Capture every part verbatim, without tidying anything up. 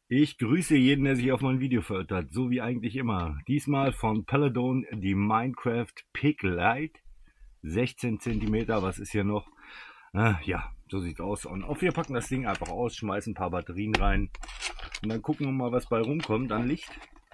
Ich grüße jeden, der sich auf mein Video verirrt hat, so wie eigentlich immer. Diesmal von Peladon die Minecraft Pick Lite. sechzehn Zentimeter, was ist hier noch? Äh, ja, so sieht's aus. Und auf, wir packen das Ding einfach aus, schmeißen ein paar Batterien rein. Und dann gucken wir mal, was bei rumkommt an Licht.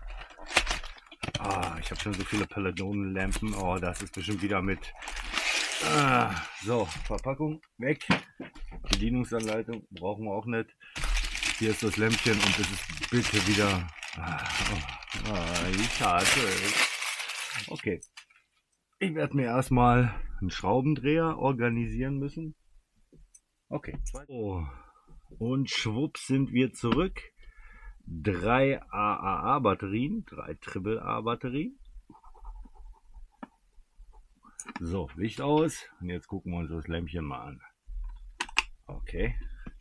Ah, ich habe schon so viele Peladon-Lampen. Oh, das ist bestimmt wieder mit... Ah, so, Verpackung weg. Bedienungsanleitung brauchen wir auch nicht. Hier ist das Lämpchen und es ist bitte wieder... Ah, oh, ah, ich hasse es. Okay. Ich werde mir erstmal einen Schraubendreher organisieren müssen. Okay. So. Und schwupps sind wir zurück. Drei A A A-Batterien, drei Triple A-Batterien. So, Licht aus. Und jetzt gucken wir uns das Lämpchen mal an. Okay.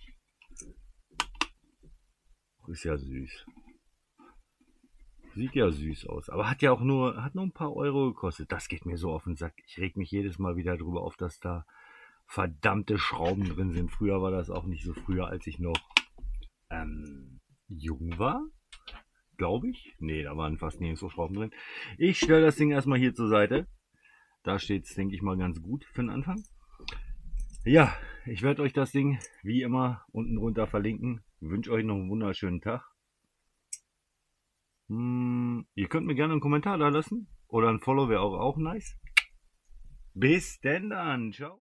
Ist ja süß. Sieht ja süß aus. Aber hat ja auch nur, hat nur ein paar Euro gekostet. Das geht mir so auf den Sack. Ich reg mich jedes Mal wieder drüber auf, dass da verdammte Schrauben drin sind. Früher war das auch nicht so früher, als ich noch ähm, jung war. Glaube ich. Nee, da waren fast nirgends so Schrauben drin. Ich stelle das Ding erstmal hier zur Seite. Da steht es, denke ich mal, ganz gut für den Anfang. Ja, ich werde euch das Ding wie immer unten drunter verlinken. Ich wünsche euch noch einen wunderschönen Tag. Hm, ihr könnt mir gerne einen Kommentar da lassen. Oder ein Follow wäre auch, auch nice. Bis denn dann. Ciao.